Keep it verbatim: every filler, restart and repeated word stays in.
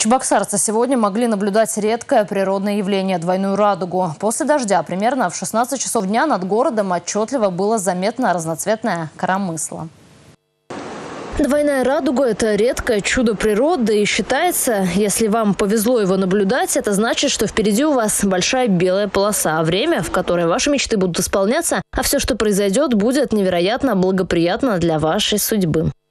Чебоксарцы сегодня могли наблюдать редкое природное явление – двойную радугу. После дождя примерно в шестнадцать часов дня над городом отчетливо было заметно разноцветное коромысло. Двойная радуга – это редкое чудо природы, и считается, если вам повезло его наблюдать, это значит, что впереди у вас большая белая полоса, время, в которое ваши мечты будут исполняться, а все, что произойдет, будет невероятно благоприятно для вашей судьбы.